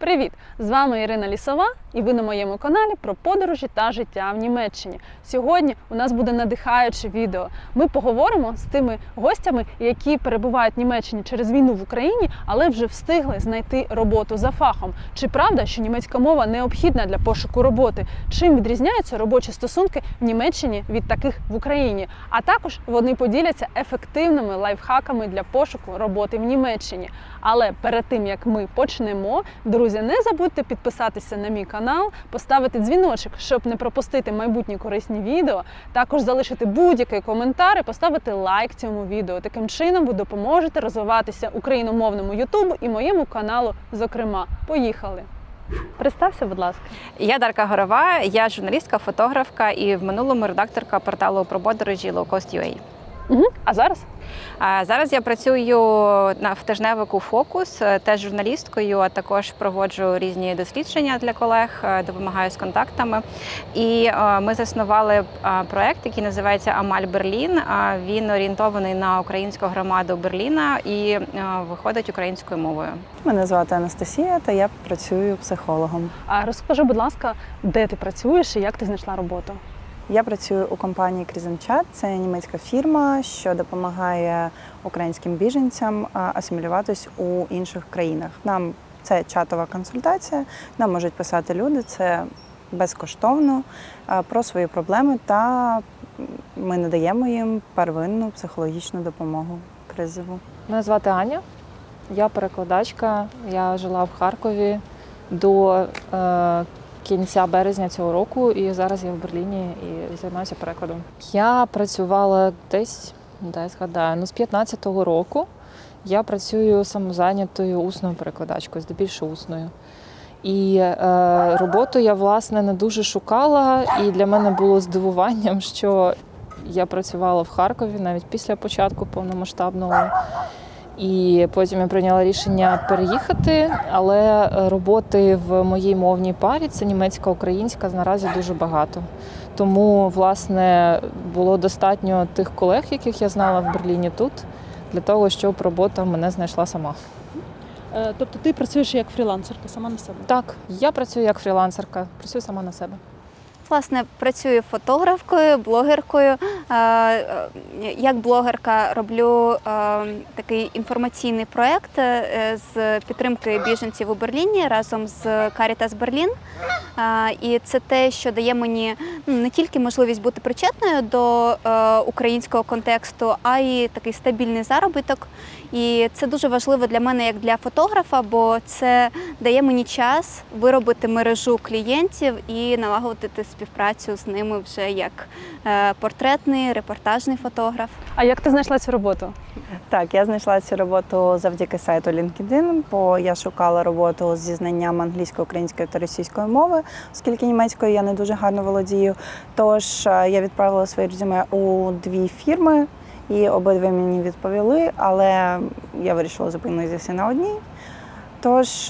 Привіт! З вами Ірина Лісова і ви на моєму каналі про подорожі та життя в Німеччині. Сьогодні у нас буде надихаюче відео. Ми поговоримо з тими гостями, які перебувають в Німеччині через війну в Україні, але вже встигли знайти роботу за фахом. Чи правда, що німецька мова необхідна для пошуку роботи? Чим відрізняються робочі стосунки в Німеччині від таких в Україні? А також вони поділяться ефективними лайфхаками для пошуку роботи в Німеччині. Але перед тим, як ми почнемо, друзі, не забудьте підписатися на мій канал, поставити дзвіночок, щоб не пропустити майбутні корисні відео, також залишити будь-який коментар і поставити лайк цьому відео. Таким чином ви допоможете розвиватися україномовному Ютубу і моєму каналу, зокрема. Поїхали! Представся, будь ласка. Я Дарка Горова, я журналістка, фотографка і в минулому редакторка порталу про подорожі Lowcost.ua. А зараз? Зараз я працюю в тижневику «Фокус», теж журналісткою, а також проводжу різні дослідження для колег, допомагаю з контактами. І ми заснували проєкт, який називається «Амаль Берлін». Він орієнтований на українську громаду Берліна і виходить українською мовою. Мене звати Анастасія, та я працюю психологом. А розкажи, будь ласка, де ти працюєш і як ти знайшла роботу? Я працюю у компанії Крізенчат. Це німецька фірма, що допомагає українським біженцям асимілюватись у інших країнах. Нам це чатова консультація, нам можуть писати люди, це безкоштовно, про свої проблеми, та ми надаємо їм первинну психологічну допомогу кризову. Мене звати Аня, я перекладачка, я жила в Харкові до кінця березня цього року, і зараз я в Берліні і займаюся перекладом. Я працювала десь, згадаю, з 15-го року. Я працюю самозайнятою усною перекладачкою, здебільшого усною. І роботу я, власне, не дуже шукала, і для мене було здивуванням, що я працювала в Харкові навіть після початку повномасштабного. І потім я прийняла рішення переїхати, але роботи в моїй мовній парі, це німецька-українська, наразі дуже багато. Тому, власне, було достатньо тих колег, яких я знала в Берліні тут, для того, щоб робота мене знайшла сама. Тобто ти працюєш як фрілансерка, сама на себе? Так, я працюю як фрілансерка, працюю сама на себе. Власне, працюю фотографкою, блогеркою. Як блогерка роблю такий інформаційний проєкт з підтримки біженців у Берліні разом з Caritas Berlin. І це те, що дає мені не тільки можливість бути причетною до українського контексту, а й такий стабільний заробіток. І це дуже важливо для мене як для фотографа, бо це дає мені час виробити мережу клієнтів і налагодити співпрацю з ними вже як портретний, репортажний фотограф. А як ти знайшла цю роботу? Так, я знайшла цю роботу завдяки сайту LinkedIn, бо я шукала роботу зі знанням англійської, української та російської мови, оскільки німецькою я не дуже гарно володію. Тож я відправила своє резюме у 2 фірми, і обидві мені відповіли, але я вирішила зупинитися на одній. Тож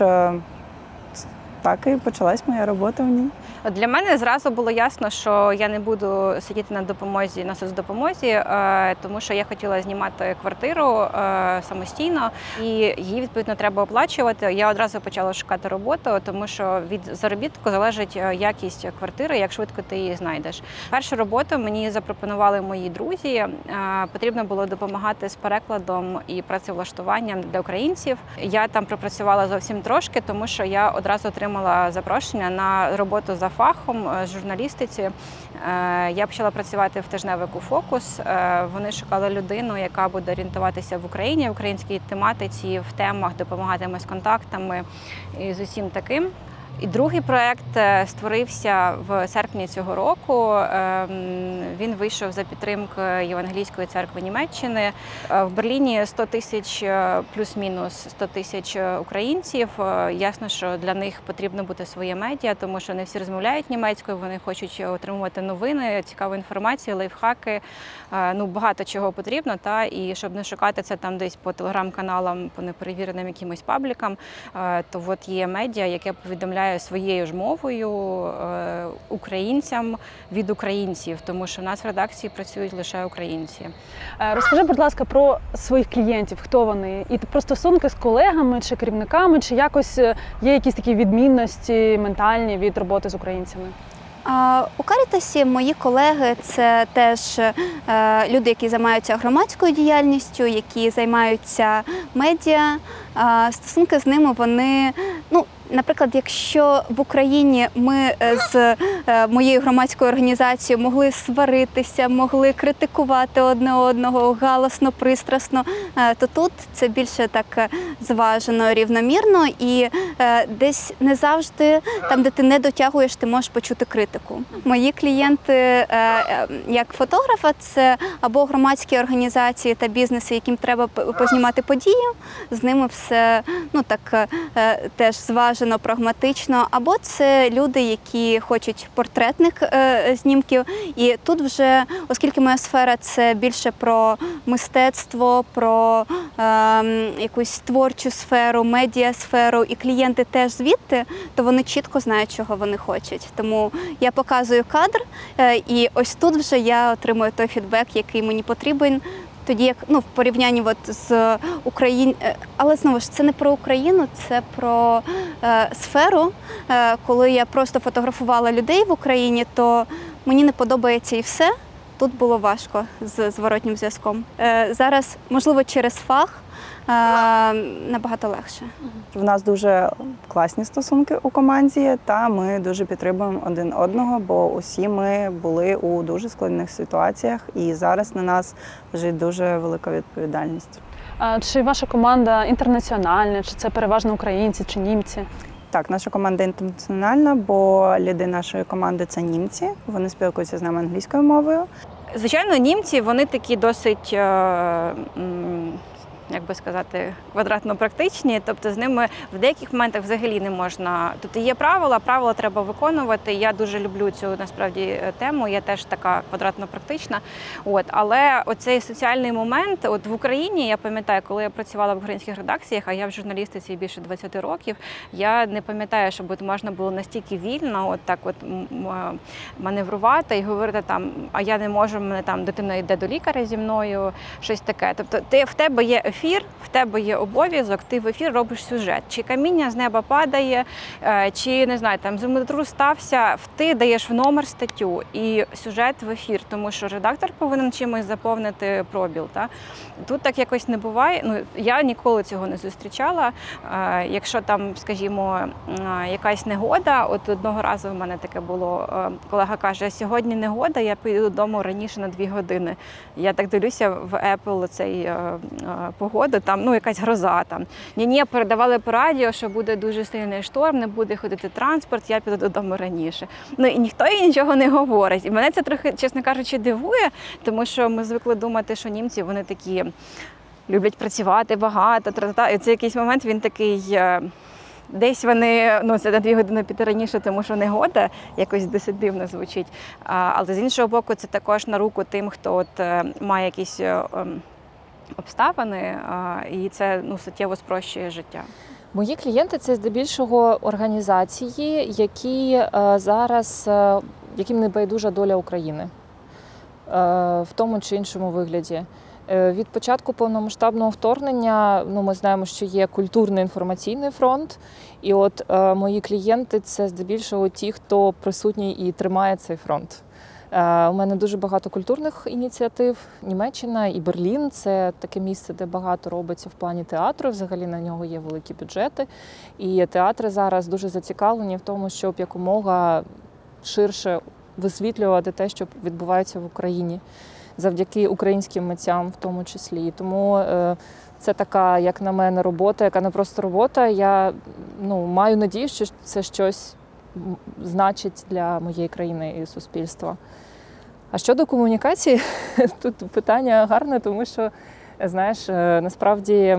так і почалась моя робота в ній. Для мене зразу було ясно, що я не буду сидіти на соцдопомозі, тому що я хотіла знімати квартиру самостійно, і її, відповідно, треба оплачувати. Я одразу почала шукати роботу, тому що від заробітку залежить якість квартири, як швидко ти її знайдеш. Першу роботу мені запропонували мої друзі. Потрібно було допомагати з перекладом і працевлаштуванням для українців. Я там пропрацювала зовсім трошки, тому що я одразу отримала запрошення на роботу за фахом журналістиці. Я почала працювати в тижневику «Фокус». Вони шукали людину, яка буде орієнтуватися в Україні, в українській тематиці, в темах, допомагатиме з контактами і з усім таким. І другий проєкт створився в серпні цього року. Він вийшов за підтримки Євангелійської церкви Німеччини. В Берліні 100 тисяч, плюс-мінус 100 тисяч українців. Ясно, що для них потрібно бути своє медіа, тому що не всі розмовляють німецькою, вони хочуть отримувати новини, цікаву інформацію, лайфхаки. Багато чого потрібно, і щоб не шукати це там десь по телеграм-каналам, по неперевіреним якимось паблікам, то от є медіа, яке повідомляє розмовляє своєю ж мовою українцям від українців, тому що в нас в редакції працюють лише українці. Розкажи, будь ласка, про своїх клієнтів, хто вони, і про стосунки з колегами чи керівниками, чи якось є якісь такі відмінності ментальні від роботи з українцями? У Карітасі мої колеги – це теж люди, які займаються громадською діяльністю, які займаються медіа. Стосунки з ними вони, наприклад, якщо в Україні ми з моєю громадською організацією могли сваритися, могли критикувати одне одного галасно, пристрасно, то тут це більше так зважено, рівномірно, і десь не завжди, там, де ти не дотягуєш, ти можеш почути критику. Мої клієнти, як фотографа, це або громадські організації та бізнеси, яким треба познімати події, з ними все теж зважено, прагматично, або це люди, які хочуть портретних знімків. І тут вже, оскільки моя сфера це більше про мистецтво, про якусь творчу сферу, медіасферу, і клієнти теж звідти, то вони чітко знають, чого вони хочуть. Тому я показую кадр, і ось тут вже я отримую той фідбек, який мені потрібен. Тоді як в порівнянні з Україною, але знову ж це не про Україну, це про сферу. Коли я просто фотографувала людей в Україні, то мені не подобається і все. Тут було важко з зворотнім зв'язком. Зараз, можливо, через фах набагато легше. В нас дуже класні стосунки у команді, та ми дуже підтримуємо один одного, бо усі ми були у дуже складних ситуаціях, і зараз на нас лежить дуже велика відповідальність. Чи ваша команда інтернаціональна, чи це переважно українці, чи німці? Так, наша команда інтернаціональна, бо ліди нашої команди – це німці, вони спілкуються з нами англійською мовою. Звичайно, німці, вони такі досить, як би сказати, квадратно-практичні, тобто з ними в деяких моментах взагалі не можна. Тут є правила треба виконувати. Я дуже люблю цю, насправді, тему, я теж така квадратно-практична. Але оцей соціальний момент, в Україні, я пам'ятаю, коли я працювала в українських редакціях, а я в журналістиці більше 20 років, я не пам'ятаю, щоб можна було настільки вільно маневрувати і говорити там, а я не можу, мене там дитина йде до лікаря зі мною, щось таке. Тобто в тебе є ефір, в тебе є обов'язок, ти в ефір робиш сюжет. Чи каміння з неба падає, чи, не знаю, там землетрус стався, ти даєш в номер статтю і сюжет в ефір, тому що редактор повинен чимось заповнити пробіл. Та? Тут так якось не буває. Я ніколи цього не зустрічала. Якщо там, скажімо, якась негода, одного разу в мене таке було, колега каже, сьогодні негода, я піду додому раніше на 2 години. Я так дивлюся в Apple цей погоду, там якась гроза. Ні, передавали по радіо, що буде дуже сильний шторм, не буде ходити транспорт, я піду додому раніше. І ніхто їй нічого не говорить. І мене це трохи, чесно кажучи, дивує, тому що ми звикли думати, що німці, вони такі люблять працювати багато, і це якийсь момент він такий, десь вони, це на 2 години піти раніше, тому що негода, якось досить дивно звучить. Але з іншого боку, це також на руку тим, хто має якісь обставини, і це суттєво спрощує життя. Мої клієнти – це здебільшого організації, які зараз, яким не байдужа доля України в тому чи іншому вигляді. Від початку повномасштабного вторгнення ми знаємо, що є культурний інформаційний фронт, і мої клієнти – це здебільшого ті, хто присутній і тримає цей фронт. У мене дуже багато культурних ініціатив. Німеччина і Берлін – це таке місце, де багато робиться в плані театру. Взагалі на нього є великі бюджети. І театри зараз дуже зацікавлені в тому, щоб якомога ширше висвітлювати те, що відбувається в Україні. Завдяки українським митцям в тому числі. Тому це така, як на мене, робота, яка не просто робота. Я маю надію, що це щось значить для моєї країни і суспільства. А щодо комунікації, тут питання гарне, тому що, знаєш, насправді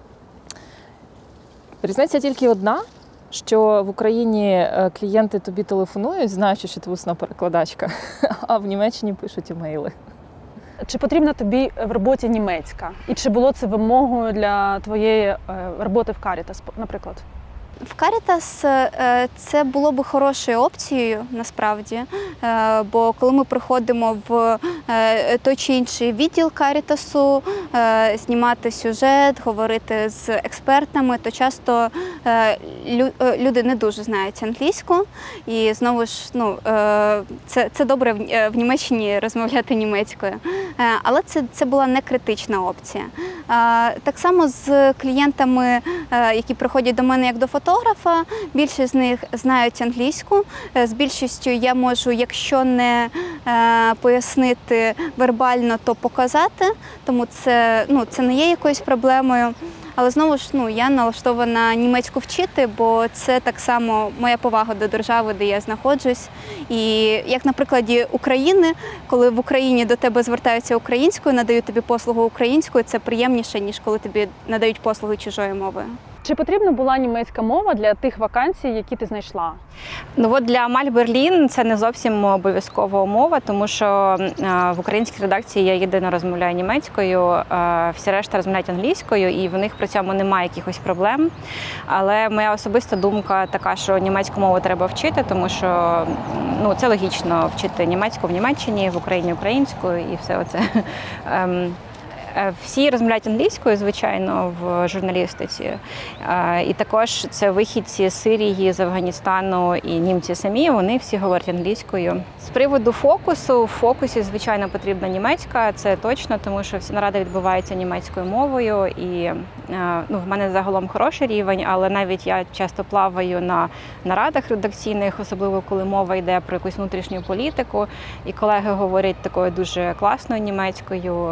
різниця тільки одна, що в Україні клієнти тобі телефонують, знаючи, що ти усна перекладачка, а в Німеччині пишуть імейли. Чи потрібна тобі в роботі німецька? І чи було це вимогою для твоєї роботи в Карітас, наприклад? В Caritas це було б хорошою опцією, насправді, бо коли ми приходимо в той чи інший відділ Caritas, знімати сюжет, говорити з експертами, то часто люди не дуже знають англійську. І знову ж, це добре в Німеччині розмовляти німецькою. Але це була не критична опція. Так само з клієнтами, які приходять до мене як до фотографа, більшість з них знають англійську. З більшістю я можу, якщо не пояснити вербально, то показати, тому це не є якоюсь проблемою. Але знову ж, я налаштована німецьку вчити, бо це так само моя повага до держави, де я знаходжусь. І як на прикладі України, коли в Україні до тебе звертаються українською, надають тобі послугу українською, це приємніше, ніж коли тобі надають послуги чужою мовою. Чи потрібна була німецька мова для тих вакансій, які ти знайшла? Для Маль Берлін це не зовсім обов'язкова умова, тому що в українській редакції я єдина розмовляю німецькою, всі решта розмовляють англійською, і в них при цьому немає якихось проблем. Але моя особиста думка така, що німецьку мову треба вчити, тому що це логічно вчити німецьку в Німеччині, в Україні українською і все оце. Всі розмовляють англійською, звичайно, в журналістиці. І також це вихідці з Сирії, з Афганістану і німці самі, вони всі говорять англійською. З приводу фокусу, в фокусі, звичайно, потрібна німецька, це точно, тому що всі наради відбуваються німецькою мовою. І в мене загалом хороший рівень, але навіть я часто плаваю на нарадах редакційних, особливо коли мова йде про якусь внутрішню політику, і колеги говорять такою дуже класною німецькою,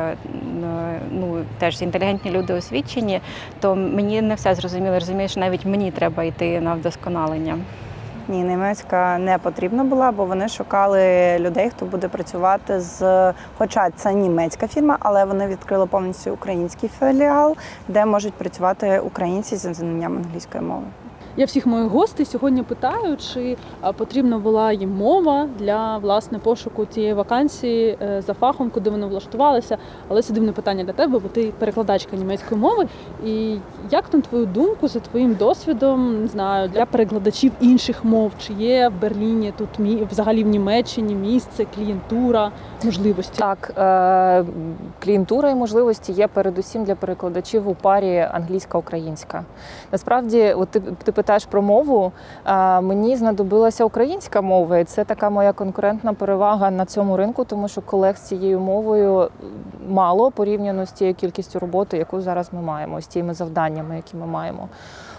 теж інтелігентні люди освічені, то мені не все зрозуміло. Розумію, що навіть мені треба йти на вдосконалення. Ні, німецька не потрібна була, бо вони шукали людей, хто буде працювати хоча це німецька фірма, але вони відкрили повністю український філіал, де можуть працювати українці зі знанням англійської мови. Я всіх моїх гостей сьогодні питаю, чи потрібна була їм мова для, власне, пошуку цієї вакансії за фахом, куди вони влаштувалися. Але це дивне питання для тебе, бо ти перекладачка німецької мови. І як, на твою думку, за твоїм досвідом, не знаю, для перекладачів інших мов, чи є в Берліні, тут взагалі в Німеччині місце, клієнтура, можливості? Так, клієнтура і можливості є передусім для перекладачів у парі англійська-українська. Насправді, от ти питаєш про мову, мені знадобилася українська мова, і це така моя конкурентна перевага на цьому ринку, тому що колег з цією мовою мало порівняно з тією кількістю роботи, яку зараз ми маємо, з тими завданнями, які ми маємо.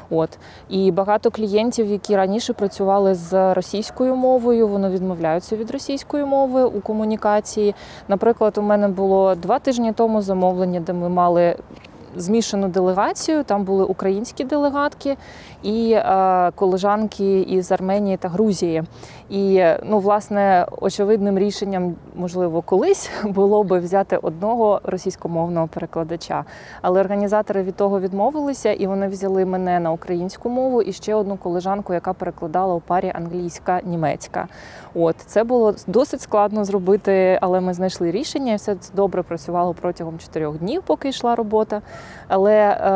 І багато клієнтів, які раніше працювали з російською мовою, вони відмовляються від російської мови у комунікації. Наприклад, у мене було 2 тижні тому замовлення, де ми мали змішану делегацію, там були українські делегатки і колежанки із Арменії та Грузії. І, власне, очевидним рішенням, можливо, колись було би взяти одного російськомовного перекладача. Але організатори від того відмовилися, і вони взяли мене на українську мову і ще одну колежанку, яка перекладала у парі англійська-німецька. Це було досить складно зробити, але ми знайшли рішення, і все це добре працювало протягом 4 днів, поки йшла робота. Але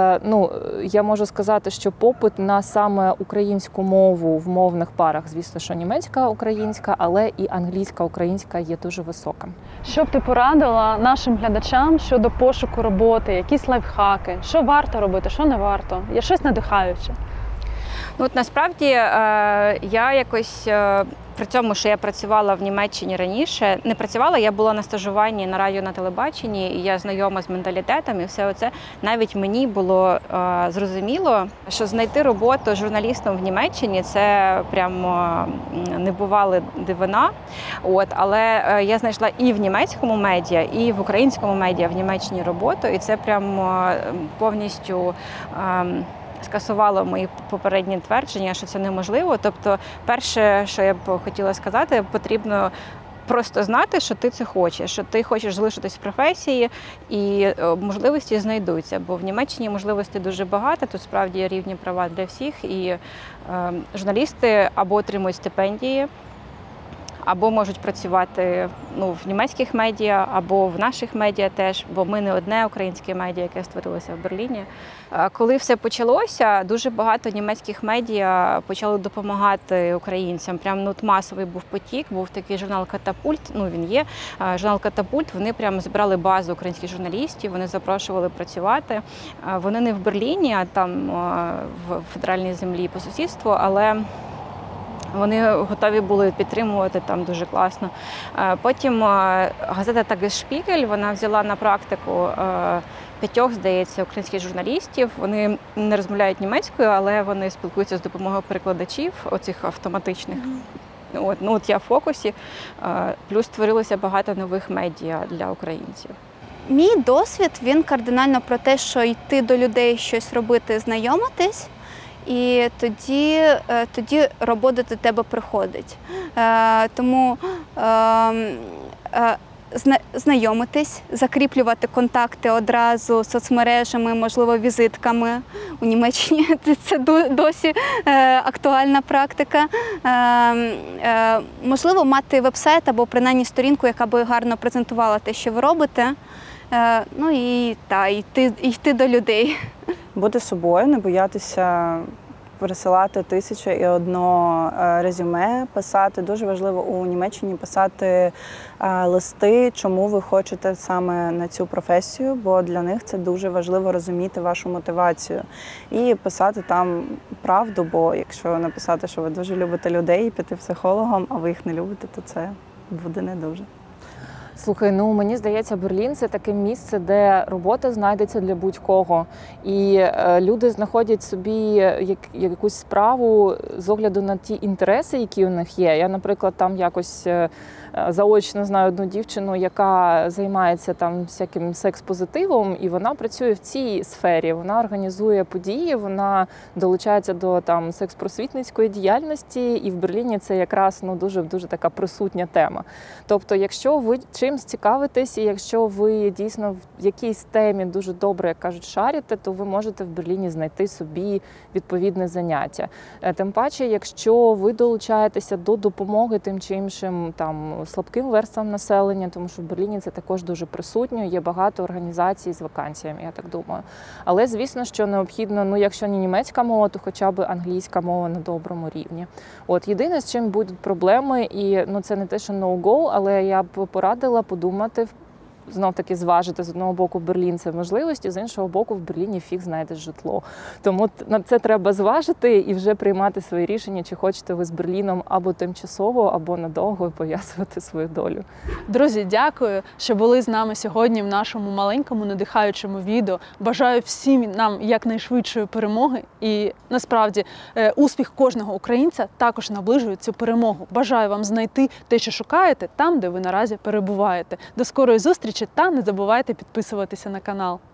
я можу сказати, що попит на саме українську мову в мовних парах, звісно, що німецька, українська, але і англійська, українська є дуже висока. Що б ти порадила нашим глядачам щодо пошуку роботи, якісь лайфхаки, що варто робити, що не варто? Є щось надихаюче? Насправді я якось при цьому, що я працювала в Німеччині раніше, не працювала, я була на стажуванні на радіо, на телебаченні, і я знайома з менталітетом, і все оце. Навіть мені було зрозуміло, що знайти роботу журналістом в Німеччині – це прямо небувала дивина. Але я знайшла і в німецькому медіа, і в українському медіа в Німеччині роботу, і це прямо повністю скасувало мої попередні твердження, що це неможливо. Тобто, перше, що я б хотіла сказати, потрібно просто знати, що ти це хочеш, що ти хочеш залишитись в професії, і можливості знайдуться. Бо в Німеччині можливостей дуже багато, тут справді є рівні права для всіх, і журналісти або отримують стипендії, або можуть працювати в німецьких медіа, або в наших медіа теж, бо ми не одне українське медіа, яке створилося в Берліні. Коли все почалося, дуже багато німецьких медіа почали допомагати українцям. Прям масовий був потік, був такий журнал «Катапульт», він є, журнал «Катапульт», вони прямо збирали базу українських журналістів, вони запрошували працювати. Вони не в Берліні, а там в федеральній землі по сусідству, але вони готові були підтримувати там дуже класно. Потім газета «Тагесшпігель», вона взяла на практику 5, здається, українських журналістів. Вони не розмовляють німецькою, але вони спілкуються з допомогою перекладачів, оцих автоматичних. От я в фокусі. Плюс створилося багато нових медіа для українців. Мій досвід, він кардинально про те, що йти до людей, щось робити, знайомитись, і тоді робота до тебе приходить. Тому знайомитись, закріплювати контакти одразу соцмережами, можливо, візитками. У Німеччині це досі актуальна практика. Можливо, мати веб-сайт або принаймні сторінку, яка би гарно презентувала те, що ви робите. І йти до людей. Бути собою, не боятися пересилати 1001 резюме, писати. Дуже важливо у Німеччині писати листи, чому ви хочете саме на цю професію, бо для них це дуже важливо розуміти вашу мотивацію. І писати там правду, бо якщо написати, що ви дуже любите людей і піти психологом, а ви їх не любите, то це буде не дуже. Слухай, мені здається, Берлін – це таке місце, де робота знайдеться для будь-кого. І люди знаходять собі якусь справу з огляду на ті інтереси, які у них є. Я, наприклад, там якось заочно знаю одну дівчину, яка займається там всяким секс-позитивом, і вона працює в цій сфері. Вона організує події, вона долучається до там секс-просвітницької діяльності, і в Берліні це якраз дуже така присутня тема. Тобто, якщо ви чимсь цікавитесь, і якщо ви дійсно в якійсь темі дуже добре, як кажуть, шарите, то ви можете в Берліні знайти собі відповідне заняття. Тим паче, якщо ви долучаєтеся до допомоги тим чи іншим там слабким верствам населення, тому що в Берліні це також дуже присутньо, є багато організацій з вакансіями, я так думаю. Але, звісно, що необхідно, якщо не німецька мова, то хоча б англійська мова на доброму рівні. Єдине, з чим будуть проблеми, і це не те, що no-go, але я б порадила подумати, знов-таки зважити, з одного боку Берлін – це можливості, з іншого боку в Берліні фіг знайдеш житло. Тому на це треба зважити і вже приймати свої рішення, чи хочете ви з Берліном або тимчасово, або надовго пов'язувати свою долю. Друзі, дякую, що були з нами сьогодні в нашому маленькому надихаючому відео. Бажаю всім нам якнайшвидшої перемоги і, насправді, успіх кожного українця також наближує цю перемогу. Бажаю вам знайти те, що шукаєте, там, де ви наразі перебуваєте. До скорої зустрічі та не забувайте підписуватися на канал.